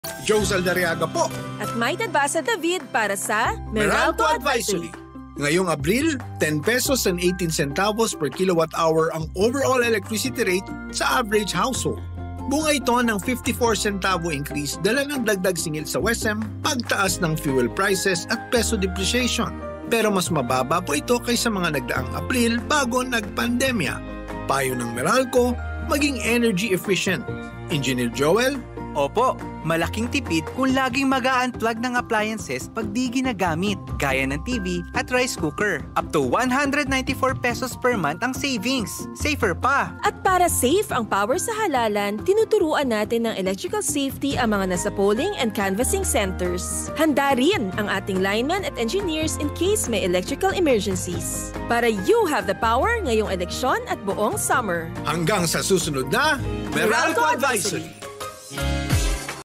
Joe Saldariaga po. At May Tadbasa David para sa Meralco Advisory. Ngayong Abril, 10 pesos and 18 centavos per kilowatt hour ang overall electricity rate sa average household. Bunga ito ng 54 centavo increase dala ng dagdag singil sa WESM, pagtaas ng fuel prices at peso depreciation. Pero mas mababa po ito kaysa mga nagdaang Abril bago nagpandemya. Payo ng Meralco, maging energy efficient. Engineer Joel? Opo, malaking tipid kung laging mag-a-unplug ng appliances pag di ginagamit, gaya ng TV at rice cooker. Up to 194 pesos per month ang savings. Safer pa! At para safe ang power sa halalan, tinuturuan natin ng electrical safety ang mga nasa polling and canvassing centers. Handa rin ang ating linemen at engineers in case may electrical emergencies. Para you have the power ngayong eleksyon at buong summer. Hanggang sa susunod na Meralco Advisory!